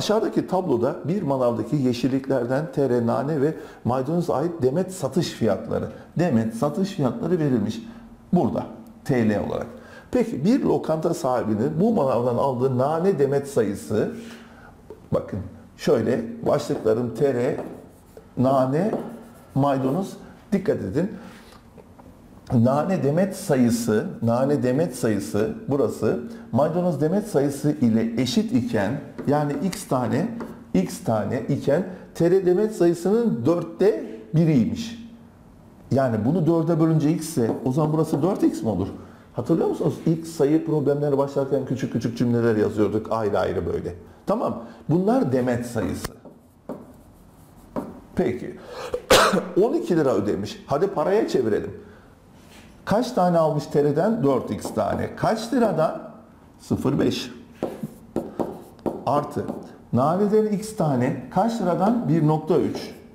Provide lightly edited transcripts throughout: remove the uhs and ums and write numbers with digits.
Aşağıdaki tabloda bir manavdaki yeşilliklerden tere, nane ve maydanoza ait demet satış fiyatları. Demet satış fiyatları verilmiş. Burada TL olarak. Peki bir lokanta sahibinin bu manavdan aldığı nane demet sayısı, bakın şöyle başlıklarım tere, nane, maydanoz, dikkat edin. Nane demet sayısı burası maydanoz demet sayısı ile eşit iken, yani x tane iken tere demet sayısının 4'te 1'iymiş. Yani bunu 4'e bölünce x ise o zaman burası 4x mi olur? Hatırlıyor musunuz? İlk sayı problemleri başlarken küçük küçük cümleler yazıyorduk ayrı ayrı böyle. Tamam. Bunlar demet sayısı. Peki. 12 lira ödemiş. Hadi paraya çevirelim. Kaç tane almış tereden? 4x tane. Kaç liradan? 0,5. Artı. Naneden x tane. Kaç liradan? 1,3.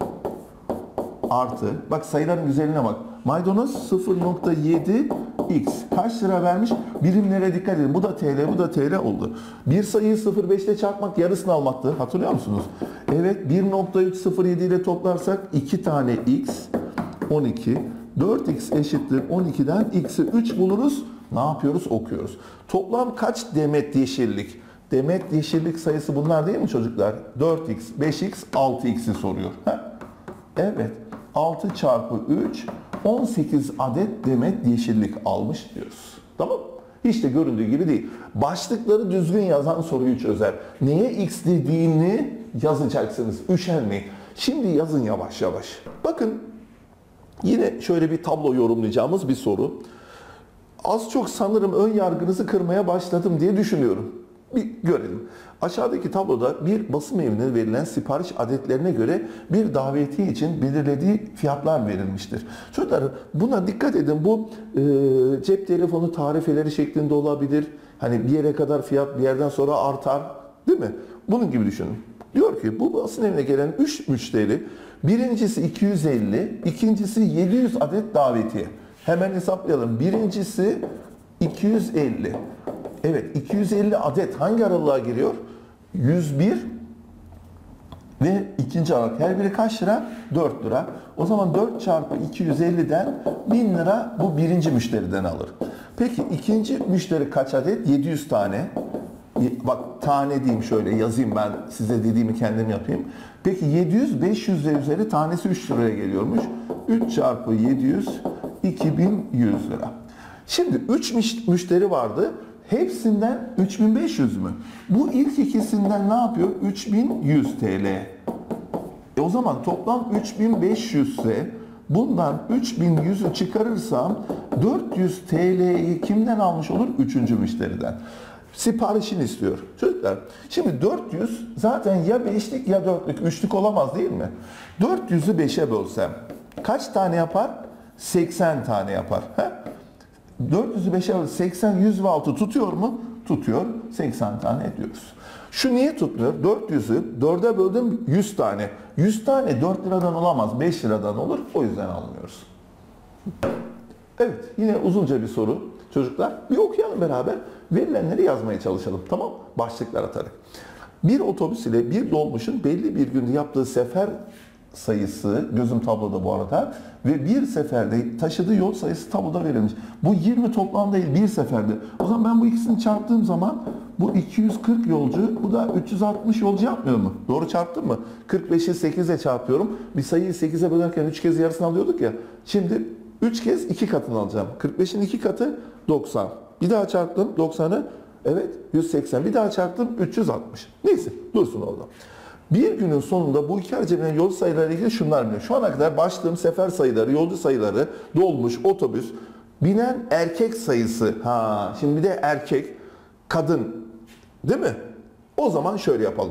Artı. Bak sayıların güzelliğine bak. Maydanoz 0,7 x. Kaç lira vermiş? Birimlere dikkat edin. Bu da TL, bu da TL oldu. Bir sayıyı 0,5 ile çarpmak yarısını almaktı. Hatırlıyor musunuz? Evet, 1,307 ile toplarsak 2 tane x, 12. 4x eşittir 12'den x'i 3 buluruz. Ne yapıyoruz? Okuyoruz. Toplam kaç demet yeşillik? Demet yeşillik sayısı bunlar değil mi çocuklar? 4x, 5x, 6x'i soruyor. Evet. 6 çarpı 3, 18 adet demet yeşillik almış diyoruz. Tamam mı? Hiç de göründüğü gibi değil. Başlıkları düzgün yazan soruyu çözer. Neye x dediğini yazacaksınız. Üşenmeyin. Şimdi yazın yavaş yavaş. Bakın yine şöyle bir tablo yorumlayacağımız bir soru. Az çok sanırım ön yargınızı kırmaya başladım diye düşünüyorum. Bir görelim. Aşağıdaki tabloda bir basım evine verilen sipariş adetlerine göre bir davetiye için belirlediği fiyatlar verilmiştir. Çocuklar buna dikkat edin. Bu cep telefonu tarifeleri şeklinde olabilir. Hani bir yere kadar fiyat bir yerden sonra artar. Değil mi? Bunun gibi düşünün. Diyor ki bu basım evine gelen 3 müşteri, birincisi 250, ikincisi 700 adet davetiye. Hemen hesaplayalım. Birincisi 250. Evet, 250 adet hangi aralığa giriyor? 101 ve ikinci aralık. Her biri kaç lira? 4 lira. O zaman 4 çarpı 250'den 1000 lira bu birinci müşteriden alır. Peki ikinci müşteri kaç adet? 700 tane. Bak tane diyeyim, şöyle yazayım, ben size dediğimi kendim yapayım. Peki 700, 500 ve üzeri tanesi 3 liraya geliyormuş. 3 çarpı 700, 2100 lira. Şimdi 3 müşteri vardı. Hepsinden 3500 mü? Bu ilk ikisinden ne yapıyor? 3100 TL. O zaman toplam 3500 ise bundan 3100'ü çıkarırsam 400 TL'yi kimden almış olur? Üçüncü müşteriden. Siparişini istiyor. Çocuklar şimdi 400 zaten ya 5'lik ya 4'lük, 3'lük olamaz değil mi? 400'ü 5'e bölsem kaç tane yapar? 80 tane yapar. He? 400'ü 5'e böl 80, 100 ve 6 tutuyor mu? Tutuyor. 80 tane ediyoruz. Şu niye tutmuyor? 400'ü 4'e böldüm 100 tane. 100 tane 4 liradan olamaz, 5 liradan olur. O yüzden almıyoruz. Evet, yine uzunca bir soru. Çocuklar bir okuyalım beraber. Verilenleri yazmaya çalışalım. Tamam? Başlıklar atarak. Bir otobüs ile bir dolmuşun belli bir günde yaptığı sefer sayısı, gözüm tabloda bu arada, ve bir seferde taşıdığı yol sayısı tabloda verilmiş. Bu 20 toplam değil, bir seferde. O zaman ben bu ikisini çarptığım zaman bu 240 yolcu, bu da 360 yolcu yapmıyor mu? Doğru çarptım mı? 45'i 8'e çarpıyorum. Bir sayıyı 8'e bölerken 3 kez yarısını alıyorduk ya. Şimdi 3 kez 2 katını alacağım. 45'in 2 katı 90. Bir daha çarptım 90'ı. Evet 180. Bir daha çarptım 360. Neyse dursun orada. Bir günün sonunda bu iki harcanan yol sayıları ilgili şunlar biliyor. Şu ana kadar başladığım sefer sayıları, yolcu sayıları, dolmuş, otobüs, binen erkek sayısı. Şimdi bir de erkek, kadın. Değil mi? O zaman şöyle yapalım.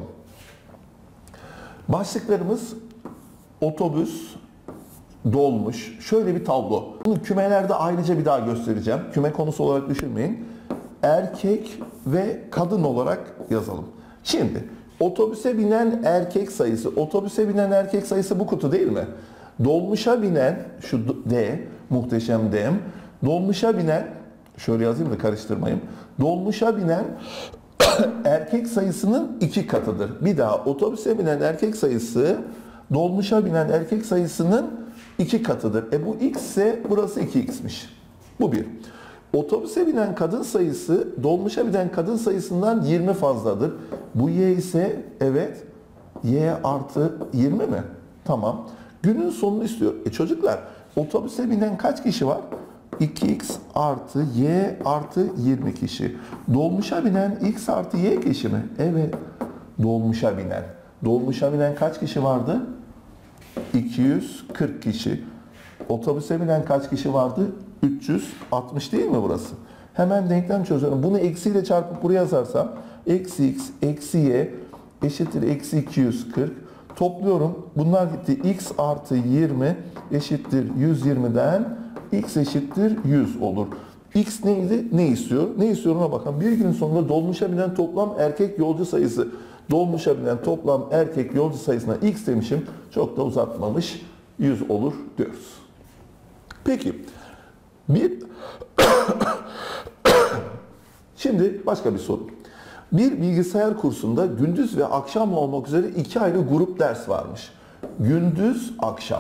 Başlıklarımız otobüs, dolmuş. Şöyle bir tablo. Bunu kümelerde ayrıca bir daha göstereceğim. Küme konusu olarak düşünmeyin. Erkek ve kadın olarak yazalım. Şimdi otobüse binen erkek sayısı. Otobüse binen erkek sayısı bu kutu değil mi? Dolmuşa binen, şu D, muhteşem D'm. Dolmuşa binen, şöyle yazayım da karıştırmayayım. Dolmuşa binen erkek sayısının 2 katıdır. Bir daha, otobüse binen erkek sayısı dolmuşa binen erkek sayısının 2 katıdır. Bu x ise burası 2x'miş. Bu bir. Otobüse binen kadın sayısı dolmuşa binen kadın sayısından 20 fazladır. Bu y ise evet y artı 20 mi? Tamam. Günün sonunu istiyor. Çocuklar, otobüse binen kaç kişi var? 2x artı y artı 20 kişi. Dolmuşa binen x artı y kişi mi? Evet. Dolmuşa binen. Dolmuşa binen kaç kişi vardı? 240 kişi. Otobüse binen kaç kişi vardı? 360 değil mi burası? Hemen denklem çözüyorum. Bunu eksiyle çarpıp buraya yazarsam eksi x eksi y eşittir eksi 240. Topluyorum. Bunlar gitti. X artı 20 eşittir 120'den x eşittir 100 olur. X neydi? Ne istiyor? Ne istiyor ona bakın. Bir günün sonunda dolmuşa binen toplam erkek yolcu sayısı. Dolmuşa binen toplam erkek yolcu sayısına x demişim. Çok da uzatmamış. 100 olur diyoruz. Peki. Şimdi başka bir soru. Bir bilgisayar kursunda gündüz ve akşam olmak üzere 2 ayrı grup ders varmış. Gündüz, akşam.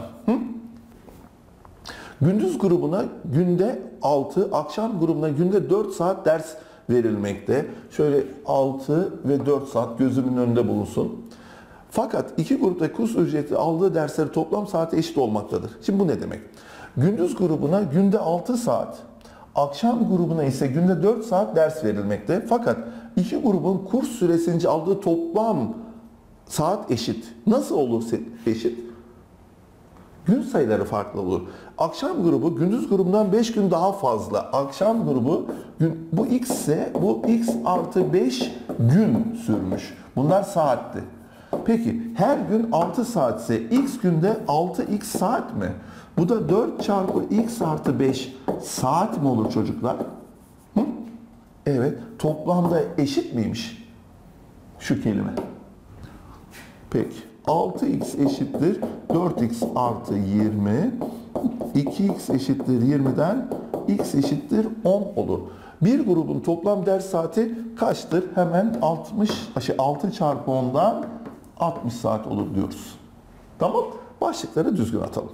Gündüz grubuna günde 6, akşam grubuna günde 4 saat ders verilmekte. Şöyle 6 ve 4 saat gözümün önünde bulunsun. Fakat iki grupta kurs ücreti aldığı dersleri toplam saati eşit olmaktadır. Şimdi bu ne demek? Gündüz grubuna günde 6 saat, akşam grubuna ise günde 4 saat ders verilmekte. Fakat iki grubun kurs süresince aldığı toplam saat eşit. Nasıl olur eşit? Gün sayıları farklı olur. Akşam grubu gündüz grubundan 5 gün daha fazla. Akşam grubu bu x ise bu x artı 5 gün sürmüş. Bunlar saatti. Peki her gün 6 saat ise x günde 6x saat mi? Bu da 4 çarpı x artı 5 saat mi olur çocuklar? Hı? Evet. Toplamda eşit miymiş? Şu kelime. Peki. 6x eşittir 4x artı 20. 2x eşittir 20'den x eşittir 10 olur. Bir grubun toplam ders saati kaçtır? Hemen 6 çarpı 10'dan 60 saat olur diyoruz. Tamam. Başlıkları düzgün atalım.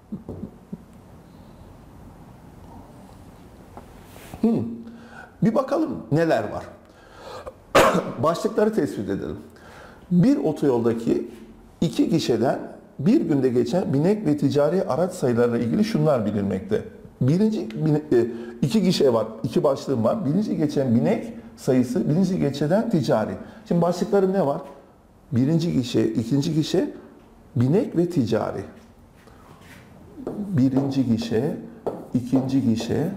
Bir bakalım neler var. Başlıkları tespit edelim. Bir otoyoldaki iki gişeden bir günde geçen binek ve ticari araç sayılarıyla ilgili şunlar bilinmekte. İki gişe var, iki başlığım var. Birinci geçen binek sayısı, birinci geçeden ticari. Şimdi başlıklarım ne var? Birinci gişe, ikinci gişe, binek ve ticari. Birinci gişe, ikinci gişe,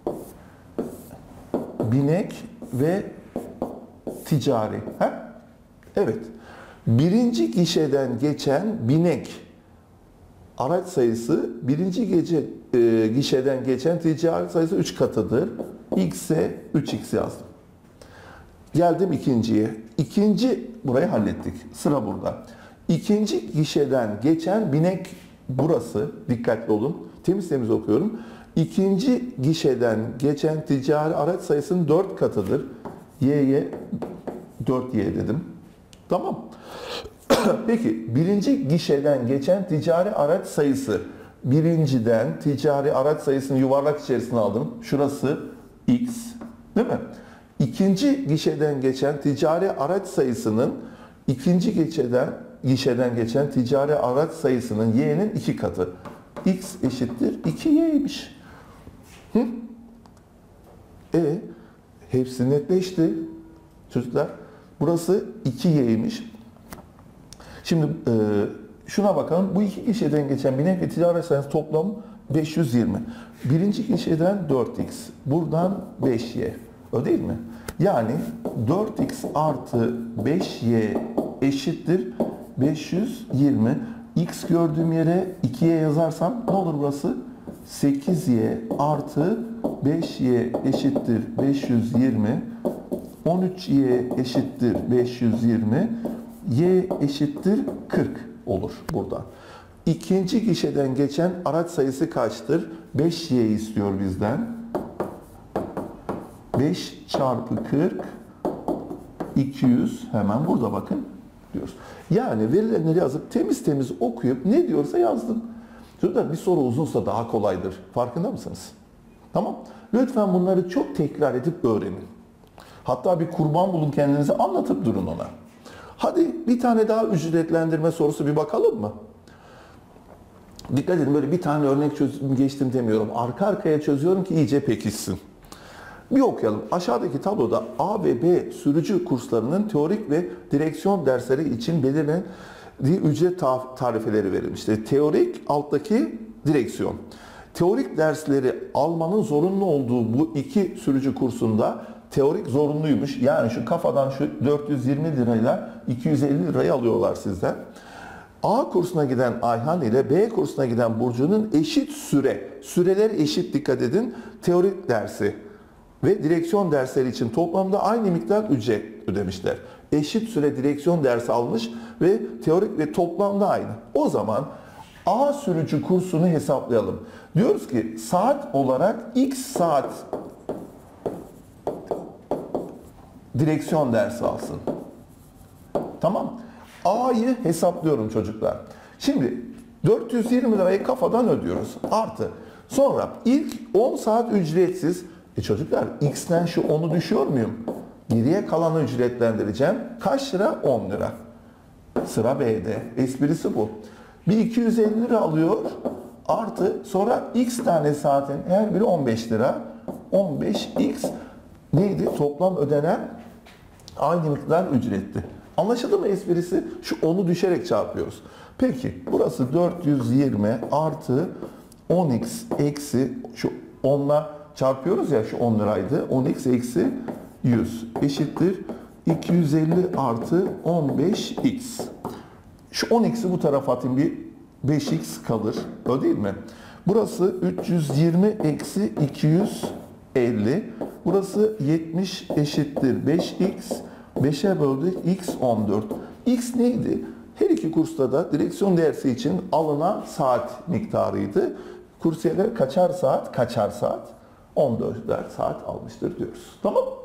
binek ve ticari. Ha? Evet. Birinci gişeden geçen binek araç sayısı birinci gişeden geçen ticari sayısı 3 katıdır. X'e 3x yazdım. Geldim ikinciye. Burayı hallettik. Sıra burada. İkinci gişeden geçen binek burası. Dikkatli olun. Temiz okuyorum. İkinci gişeden geçen ticari araç sayısının 4 katıdır. Y'ye 4y dedim. Tamam. Peki birinci gişeden geçen ticari araç sayısı. Birinciden ticari araç sayısını yuvarlak içerisine aldım. Şurası x. Değil mi? İkinci gişeden geçen ticari araç sayısının ikinci gişeden geçen ticari araç sayısının y'nin 2 katı. X eşittir 2y'ymiş. Hepsi netleşti. Çocuklar burası 2y'ymiş. Şimdi şuna bakalım. Bu iki gişeden geçen binek ve ticari sayısı toplam 520. Birinci gişeden 4x. Buradan 5y. Öyle değil mi? Yani 4x artı 5y eşittir 520. X gördüğüm yere 2y yazarsam ne olur burası? 8y artı 5y eşittir 520. 13y eşittir 520. Y eşittir 40 olur burada. İkinci gişeden geçen araç sayısı kaçtır? 5y istiyor bizden. 5 çarpı 40 200 hemen burada bakın diyoruz. Yani verilenleri yazıp temiz temiz okuyup ne diyorsa yazdım. Çocuklar bir soru uzunsa daha kolaydır. Farkında mısınız? Tamam. Lütfen bunları çok tekrar edip öğrenin. Hatta bir kurban bulun kendinize, anlatıp durun ona. Hadi bir tane daha ücretlendirme sorusu bir bakalım mı? Dikkat edin, böyle bir tane örnek geçtim demiyorum. Arka arkaya çözüyorum ki iyice pekişsin. Bir okuyalım. Aşağıdaki tabloda A ve B sürücü kurslarının teorik ve direksiyon dersleri için belirlenen ücret tarifeleri verilmiştir. Teorik, alttaki direksiyon. Teorik dersleri almanın zorunlu olduğu bu iki sürücü kursunda teorik zorunluymuş. Yani şu kafadan şu 420 lirayla 250 lirayı alıyorlar sizden. A kursuna giden Ayhan ile B kursuna giden Burcu'nun eşit süreler eşit, dikkat edin, teorik dersi ve direksiyon dersleri için toplamda aynı miktar ücret ödemişler. Eşit süre direksiyon dersi almış ve teorik ve toplamda aynı. O zaman A sürücü kursunu hesaplayalım. Diyoruz ki saat olarak X saat direksiyon dersi alsın. Tamam. A'yı hesaplıyorum çocuklar. Şimdi 420 lirayı kafadan ödüyoruz. Artı. Sonra ilk 10 saat ücretsiz. Çocuklar X'ten şu 10'u düşüyor muyum? Geriye kalanı ücretlendireceğim. Kaç lira? 10 lira. Sıra B'de. Esprisi bu. Bir 250 lira alıyor. Artı sonra X tane saatin her biri 15 lira. 15X neydi? Toplam ödenen aynı miktar ücretti. Anlaşıldı mı esprisi? Şu 10'u düşerek çarpıyoruz. Peki burası 420 artı 10x eksi şu 10'la çarpıyoruz ya, şu 10 liraydı. 10x eksi 100 eşittir 250 artı 15x. Şu 10x'i bu tarafa atayım, bir 5x kalır. Öyle değil mi? Burası 320 eksi 250. Burası 70 eşittir 5x. 5'e böldük x 14. X neydi? Her iki kursta da direksiyon dersi için alınan saat miktarıydı. Kursiyeler kaçar saat? 14'er saat almıştır diyoruz. Tamam.